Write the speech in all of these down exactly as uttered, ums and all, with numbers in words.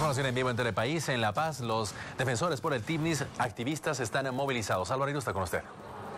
Información en vivo en Telepaís. En La Paz, los defensores por el Timnis, activistas, están movilizados. Alvarito está con usted.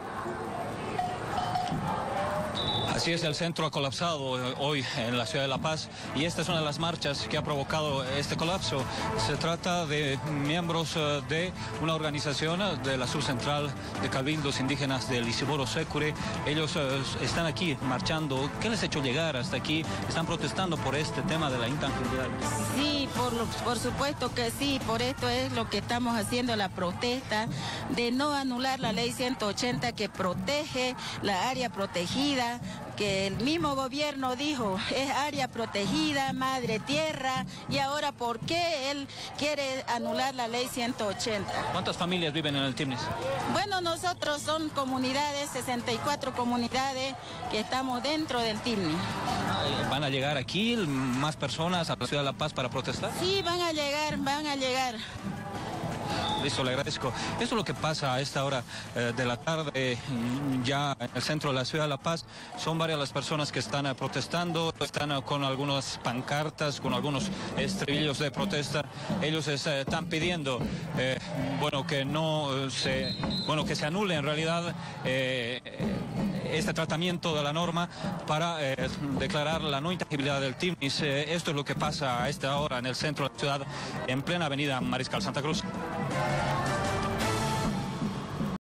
Así es, el centro ha colapsado hoy en la ciudad de La Paz y esta es una de las marchas que ha provocado este colapso. Se trata de miembros de una organización de la subcentral de cabildos indígenas del Isiboro Secure. Ellos están aquí marchando. ¿Qué les ha hecho llegar hasta aquí? Están protestando por este tema de la intangibilidad. Sí, por, lo, por supuesto que sí, por esto es lo que estamos haciendo, la protesta de no anular la ley ciento ochenta que protege la área protegida, que el mismo gobierno dijo es área protegida, madre tierra, y ahora ¿por qué él quiere anular la ley ciento ochenta? ¿Cuántas familias viven en el Timnis? Bueno, nosotros son comunidades, sesenta y cuatro comunidades que estamos dentro del Timnis. ¿Van a llegar aquí más personas a la ciudad de La Paz para protestar? Sí, van a llegar, van a llegar. Listo, le agradezco. Eso es lo que pasa a esta hora eh, de la tarde, ya en el centro de la ciudad de La Paz. Son varias las personas que están eh, protestando, están eh, con algunas pancartas, con algunos estribillos de protesta. Ellos eh, están pidiendo, eh, bueno, que no se, bueno, que se anule en realidad eh, este tratamiento de la norma para eh, declarar la no intangibilidad del Timnis. Eh, esto es lo que pasa a esta hora en el centro de la ciudad, en plena avenida Mariscal Santa Cruz.